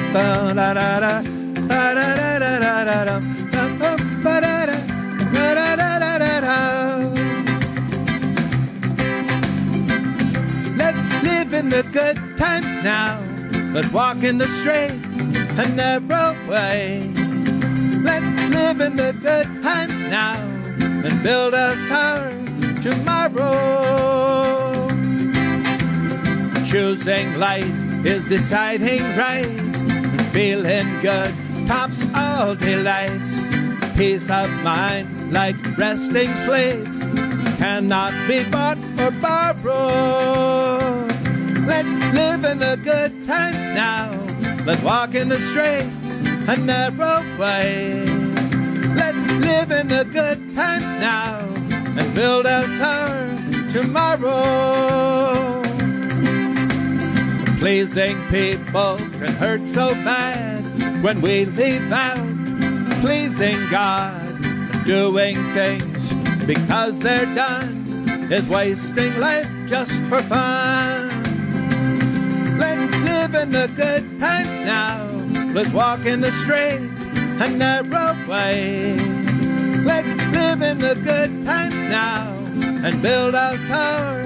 Let's live in the good times now. Let's walk in the straight and narrow way. Let's live in the good times now and build us our tomorrow. Choosing light is deciding right, and feeling good tops all delights. Peace of mind, like resting sleep, cannot be bought or borrowed. Let's live in the good times now. Let's walk in the straight and narrow way. Let's live in the good times now and build us our tomorrow. Pleasing people can hurt so bad when we leave out pleasing God. Doing things because they're done is wasting life just for fun. Let's live in the good times now. Let's walk in the straight and narrow way. Let's live in the good times now and build us our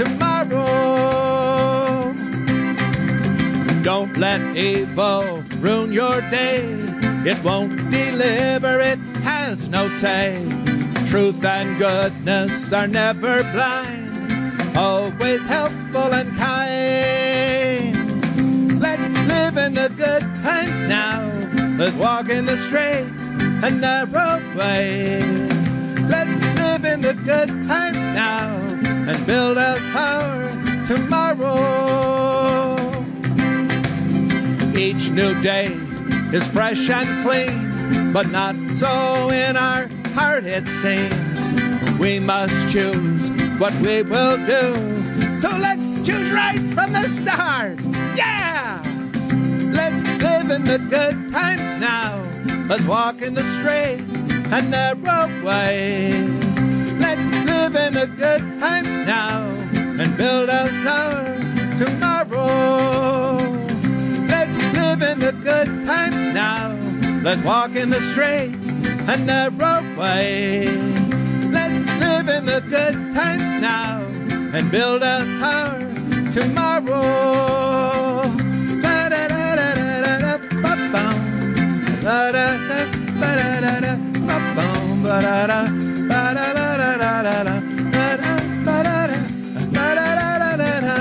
tomorrow. Don't let evil ruin your day. It won't deliver, it has no say. Truth and goodness are never blind, always helpful and kind. Let's live in the good times now. Let's walk in the straight and narrow way. Let's live in the good times now and build us our tomorrow. Each new day is fresh and clean, but not so in our heart it seems. We must choose what we will do, so let's choose right from the start. Yeah! Let's live in the good times now. Let's walk in the straight and narrow way. Let's live in the good times now and build us our tomorrow. Let's live in the good times now. Let's walk in the straight and narrow way. Let's live in the good times now and build us our tomorrow. La da da da da da ba bum. La da da ba da da da ba bum ba da da ba da da da da da da ba da ba da da ba da da da da da.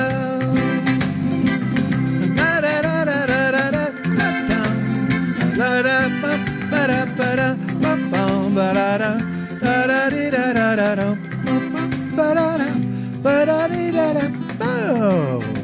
La da da da da da da da. La da ba ba da ba da ba bum ba da da da da dee da da da da ba ba da da ba da dee da da. Oh.